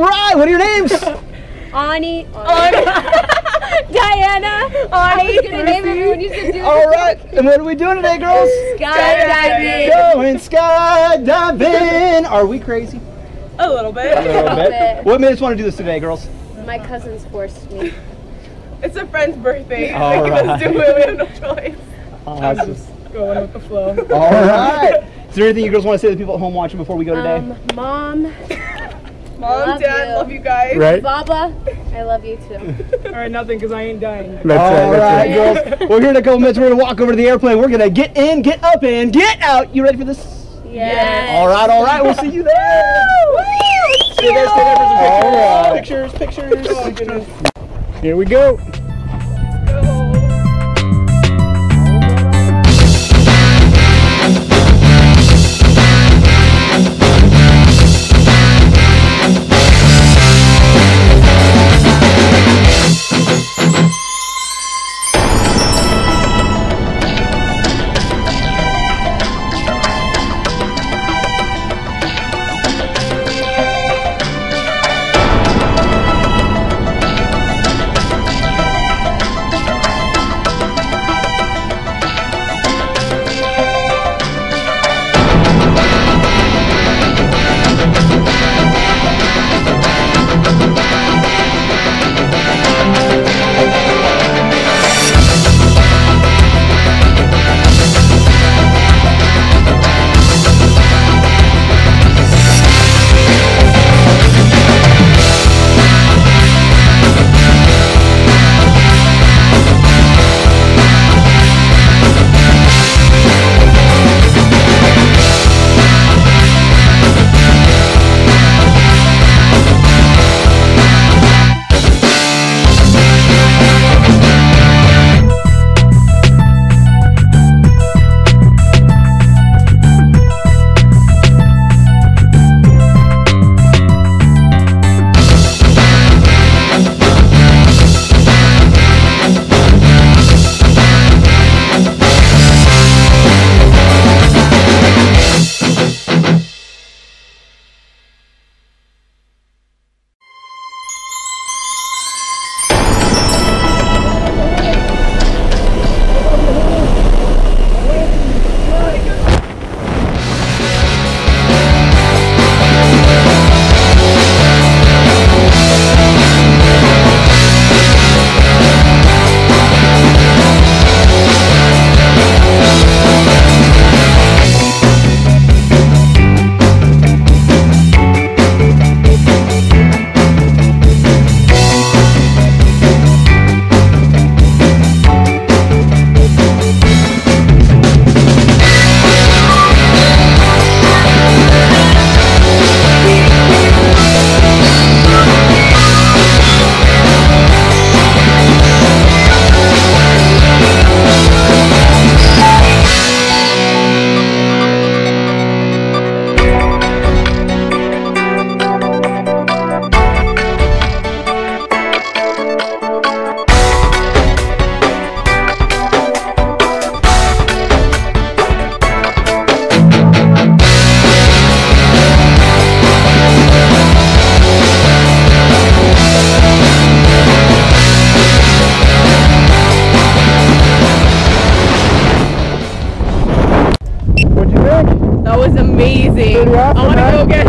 right, what are your names? Ani. Diana. Ani. I was gonna name it when you said do it. All right, and what are we doing today, girls? Skydiving. Going skydiving. Are we crazy? A little bit. A little bit. What made us want to do this today, girls? My cousins forced me. It's a friend's birthday. All Let's right. do it. We have no choice. Awesome. I'm just going with the flow. All right. Is there anything you girls want to say to the people at home watching before we go today? Mom, Mom, Dad, love you guys. Right? Baba, I love you too. All right, nothing, because I ain't dying. All right, girls. We're here in a couple minutes. We're going to walk over to the airplane. We're going to get in, get up, and get out. You ready for this? Yes. All right. We'll see you there. Stay there for some pictures. Oh, goodness. Here we go. That was amazing. Awesome, I want to go again.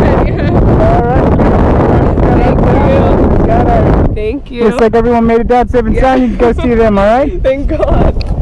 All right. Thank you. Looks like everyone made it down safe and sound. You can go see them, all right? Thank God.